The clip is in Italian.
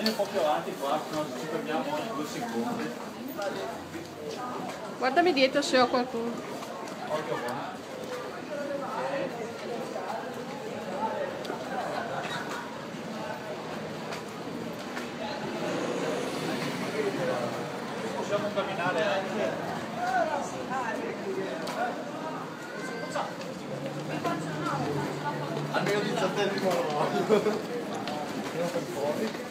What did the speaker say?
vieni un po' più avanti qua, no, ci fermiamo ogni 2 secondi. Guardami dietro se ho qualcuno. Occhio qua. Possiamo camminare anche. Almeno 17 di fuori.